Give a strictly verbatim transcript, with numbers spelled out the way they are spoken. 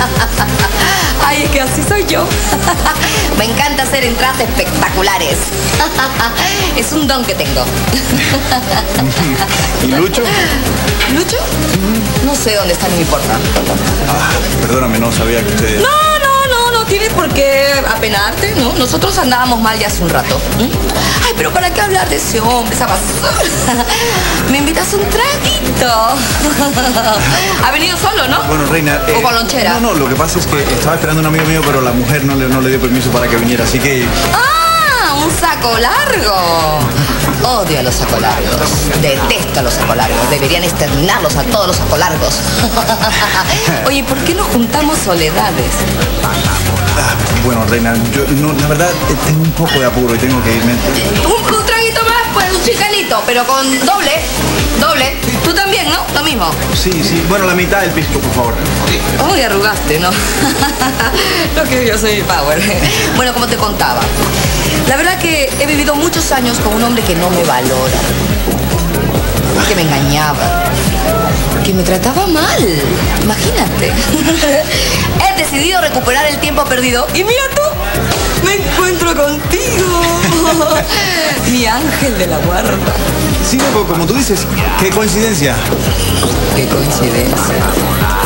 Ay, es que así soy yo. Me encanta hacer entradas espectaculares. Es un don que tengo. ¿Y Lucho? ¿Lucho? No sé dónde está, no me importa. Ah, perdóname, no sabía que usted... No, no, no, no tienes por qué apenarte, ¿no? Nosotros andábamos mal ya hace un rato. ¿Mm? Ay, pero ¿para qué hablar de ese hombre, esa basura? ¿Me invitas un traguito? Ha venido solo, ¿no? Bueno, Reina... ¿O con lonchera? No, no, lo que pasa es que estaba esperando a un amigo mío, pero la mujer no le, no le dio permiso para que viniera, así que... ¡Ah! ¡Un saco largo! Odio a los saco largos. Detesto a los saco largos. Deberían exterminarlos a todos los saco largos. Oye, ¿por qué no juntamos soledades? Ah, bueno, Reina, yo no, la verdad tengo un poco de apuro y tengo que irme. Un, un traguito más, pues un chicanito, pero con doble, doble. Tú también, ¿no? Lo mismo. Sí, sí, bueno, la mitad del pisco, por favor. Uy, arrugaste, ¿no? Lo que yo soy power. Bueno, como te contaba, la verdad que he vivido muchos años con un hombre que no me valora, que me engañaba, que me trataba mal. Imagínate. He decidido recuperar el tiempo perdido y mira tú, me encuentro contigo. Mi ángel de la guarda. Sí, loco, como tú dices, qué coincidencia. Qué coincidencia.